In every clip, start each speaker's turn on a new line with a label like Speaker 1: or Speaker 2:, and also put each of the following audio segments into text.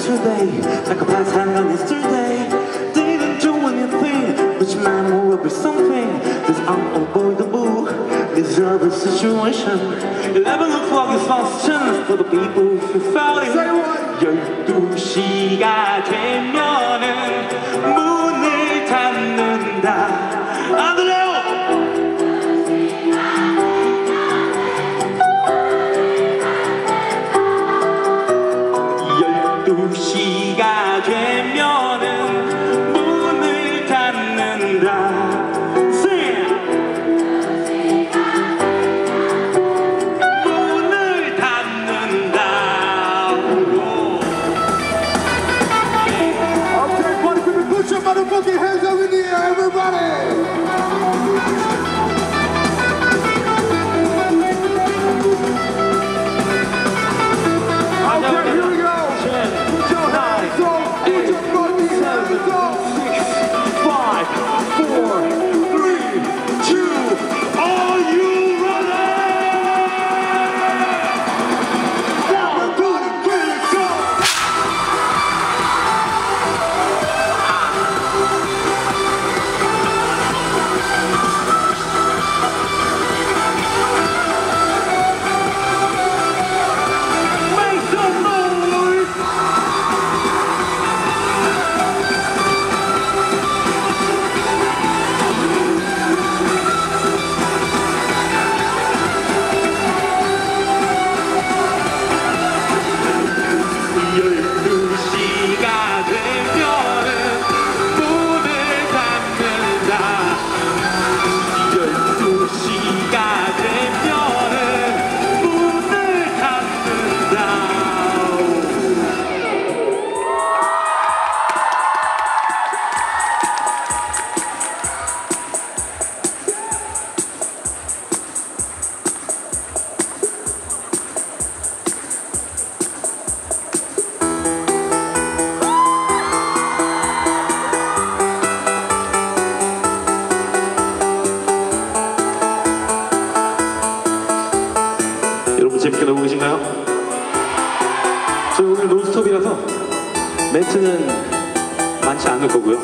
Speaker 1: yesterday, like a past hand on yesterday. Didn't do anything, but your mind will be something that's unavoidable. Deserve a situation. 11 o'clock is last chance for the people who felt it. 12시가 되면은 문을 닫는다. 안 들려요? 12시가 되면은 문을 닫는다.
Speaker 2: Put your hands up in the air, everybody! Okay, here we go!
Speaker 1: 10,
Speaker 2: put your hands up! Put your fucking hands up!
Speaker 1: 6, 5, 4, 3, 2, are you ready?
Speaker 2: Everybody, please go!
Speaker 1: 여러분 재밌게 놀고 계신가요? 저희 오늘 논스톱이라서 멘트는 많지 않을 거고요.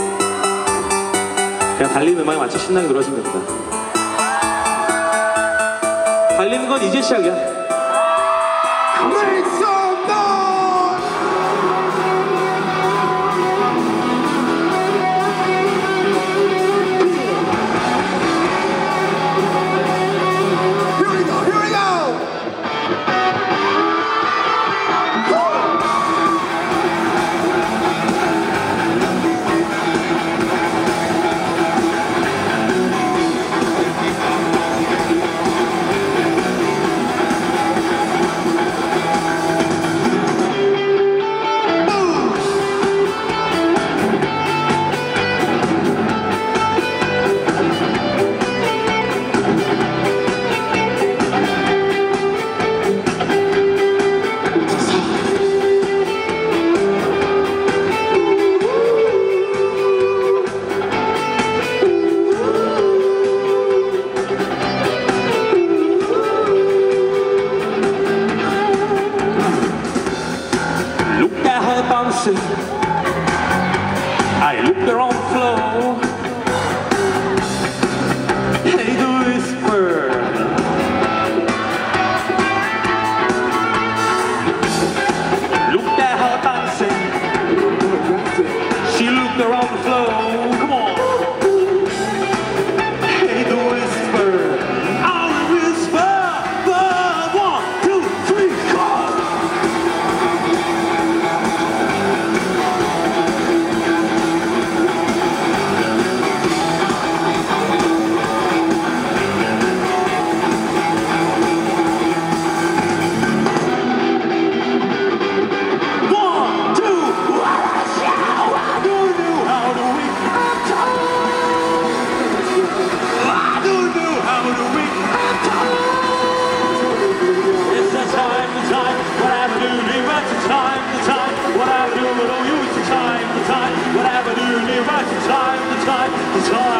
Speaker 1: 그냥 달리는 음악에 맞춰 신나게 놀아주면 됩니다. 달리는 건 이제 시작이야.
Speaker 2: Make some noise! Here we go, here we go!
Speaker 1: I look her on the floor. Hey, the whisper. Look at her dancing. She looked her on the floor. Come on. Hey, the whisper. I'll whisper. 1, 2, 3, go. Whatever you need, right, the time.